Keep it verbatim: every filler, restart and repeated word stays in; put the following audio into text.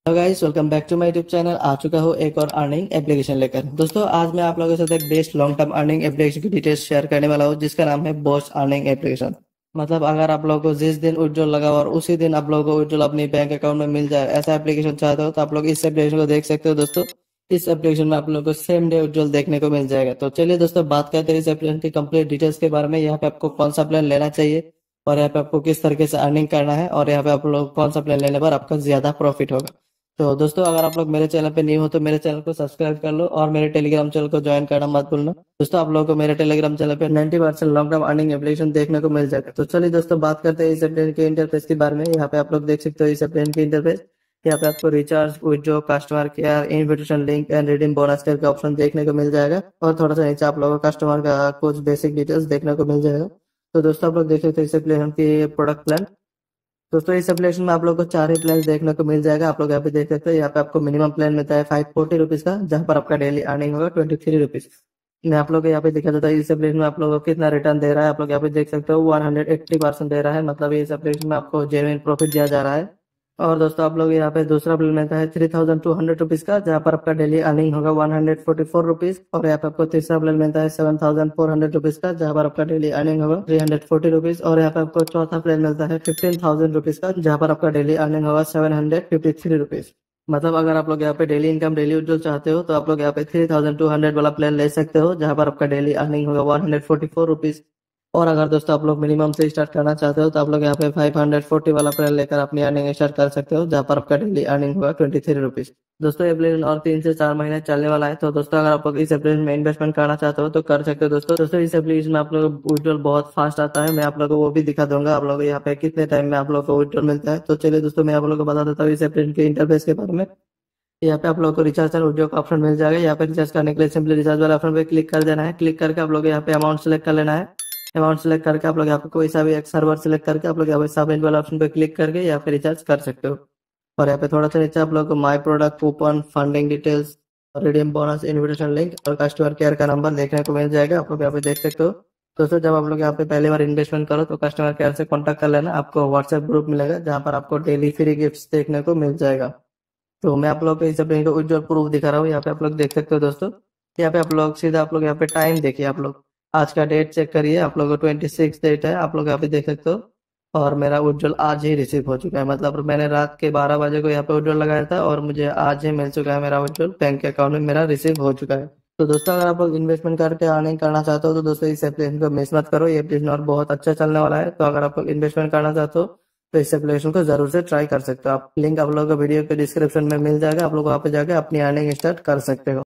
Hello guys, welcome back to my YouTube channel. आ चुका हूँ एक और अर्निंग एप्लीकेशन लेकर। दोस्तों, आज मैं आप लोगों के साथ एक best long term earning application की डिटेल्स शेयर करने वाला हूँ, जिसका नाम है बॉस अर्निंग एप्लीकेशन। मतलब अगर आप लोगों को जिस दिन विड्रॉल लगा और उसी दिन आप लोगों को विड्रॉल अपनी बैंक अकाउंट में मिल जाए, ऐसा एप्लीकेशन चाहते हो तो आप लोग इस एप्लीकेशन को देख सकते हो। दोस्तों, इस एप्लीकेशन में आप लोगों को सेम डे विड्रॉल देखने को मिल जाएगा। तो चलिए दोस्तों, बात करते हैं इस एप्लीकेशन की कंप्लीट डिटेल्स के बारे में। यहाँ पे आपको कौन सा प्लान लेना चाहिए और यहाँ पे आपको किस तरीके से अर्निंग करना है, और यहाँ पे आप लोग कौन सा प्लान लेने पर आपका ज्यादा प्रॉफिट होगा। तो दोस्तों, अगर आप लोग मेरे चैनल पे न्यू हो तो मेरे चैनल को सब्सक्राइब कर लो और मेरे टेलीग्राम चैनल को ज्वाइन करना मत भूलना। दोस्तों, आप लोगों को मेरे टेलीग्राम चैनल पे ninety percent long term earning application देखने को मिल जाएगा। तो चलिए दोस्तों, बात करते हैं इस एप्लीकेशन के इंटरफेस के बारे में। यहाँ पे आप लोग देख सकते हो इस एप्लीकेशन के इंटरफेस। यहाँ पे आपको recharge, withdraw, customer care, invitation link and redeem bonus type का ऑप्शन देखने को मिल जाएगा। और थोड़ा सा नीचे आप लोगों को कस्टमर का कुछ बेसिक डिटेल्स देखने को मिल जाएगा। तो दोस्तों, आप लोग देख सकते हो इस एप्लीकेशन की प्रोडक्ट प्लान। दोस्तों, इस एप्लीकेशन में आप लोग को चार ही प्लान देखने को मिल जाएगा। आप लोग यहाँ पे देख सकते हैं। यहाँ पे आपको मिनिमम प्लान मिलता है फाइव फोर्टी रुपीज का, जहाँ पर आपका डेली अर्निंग होगा ट्वेंटी थ्री रुपीज। मैं आप लोग को यहाँ पे दिखा देता है इस एप्लीकेशन में आप लोगों को कितना रिटर्न दे रहा है। आप लोग यहाँ पे देख सकते हो वन हंड्रेड एट्टी परसेंट दे रहा है। मतलब इस एप्लीकेशन में आपको जेन्युइन प्रॉफिट दिया जा रहा है। और दोस्तों, आप लोग यहाँ पे दूसरा प्लान मिलता है three thousand two hundred rupees का, जहाँ पर आपका डेली अर्निंग होगा one hundred forty four rupees. और यहाँ पे आपको तीसरा प्लान मिलता है seven thousand four hundred rupees का, जहाँ पर आपका डेली अर्निंग होगा थ्री हंड्रेड फोर्टी रुपीज। और यहाँ पे आपको चौथा प्लान मिलता है फिफ्टीन थाउजेंड रुपीज का, जहाँ पर आपका डेली अर्निंग होगा seven hundred fifty three rupees. मतलब अगर आप लोग यहाँ पे डेली इनकम, डेली विड्रॉल चाहते हो तो आप लोग यहाँ पे थ्री थाउजेंड टू हंड्रेड वाला प्लान ले सकते हो, जहाँ पर आपका डेली अर्निंग होगा one hundred forty four rupees. और अगर दोस्तों आप लोग मिनिमम से स्टार्ट करना चाहते हो तो आप लोग यहाँ पे फाइव हंड्रेड फोर्टी वाला प्लान लेकर अपनी अर्निंग स्टार्ट कर सकते हो, जहाँ पर आपका डेली अर्निंग होगा ट्वेंटी थ्री रुपीज। दोस्तों, एप्लीकेशन और तीन से चार महीने चलने वाला है। तो दोस्तों, अगर आप लोग इस एप्लीकेशन में इन्वेस्टमेंट करना चाहते हो तो कर सकते हो। दोस्तों दोस्तों इस एप्लीकेशन में आप लोग विड्रॉल बहुत फास्ट आता है। मैं आप लोगों को वो भी दिखा दूंगा, आप लोग यहाँ पे कितने टाइम में आप लोग को विड्रॉल मिलता है। तो चलिए दोस्तों, मैं आप लोगों को बता देता हूँ इस एप्लीकेशन के इंटरफेस के बारे में। यहाँ पे आप लोगों को रिचार्ज एंड विड्रॉ का ऑप्शन मिल जाएगा। यहाँ पे रिचार्ज करने के लिए सिंपली रिचार्ज वाला ऑप्शन पे क्लिक कर देना है। क्लिक करके आप लोग यहाँ पे अमाउंट सेलेक्ट कर लेना है। अमाउंट सेलेक्ट करके आप लोग यहाँ पे कोई सा भी एक सर्वर सेलेक्ट करके आप लोग यहाँ पे सबमिट वाला ऑप्शन पे क्लिक करके यहाँ पे रिचार्ज कर सकते हो। और यहाँ पे थोड़ा सा नीचे आप लोग को my product, coupon, funding details, redeem bonus, invitation link और कस्टमर केयर का नंबर देखने को मिल जाएगा। आप लोग यहाँ पे देख सकते हो। दोस्तों, जब आप लोग यहाँ पे पहली बार इन्वेस्टमेंट करो तो कस्टमर केयर से कॉन्टैक्ट कर लेना। आपको व्हाट्सएप ग्रुप मिलेगा, जहाँ पर आपको डेली फ्री गिफ्ट्स देखने को मिल जाएगा। तो मैं आप लोग को इस एप्लीकेशन का उज्जवल प्रूफ दिखा रहा हूँ। यहाँ पे आप लोग देख सकते हो। दोस्तों, यहाँ पे आप लोग सीधा आप लोग यहाँ पे टाइम देखिए। आप लोग आज का डेट चेक करिए। आप लोग को ट्वेंटी सिक्स डेट है, आप लोग यहाँ पे देख सकते हो। और मेरा उज्जवल आज ही रिसीव हो चुका है। मतलब मैंने रात के बारह बजे को यहाँ पे उज्जवल लगाया था और मुझे आज ही मिल चुका है। मेरा उज्जवल बैंक के अकाउंट में मेरा रिसीव हो चुका है। तो दोस्तों, अगर आप लोग इन्वेस्टमेंट करके अर्निंग करना चाहते हो तो दोस्तों इस एप्लीकेशन को मिस मत करो। ये एप्लीकेशन और बहुत अच्छा चलने वाला है। तो अगर आप लोग इन्वेस्टमेंट करना चाहते हो तो इस एप्लीकेशन को जरूर से ट्राई कर सकते हो। आप लिंक आप लोगों को वीडियो के डिस्क्रिप्शन में मिल जाएगा। आप लोग वहाँ पे जाकर अपनी अर्निंग स्टार्ट कर सकते हो।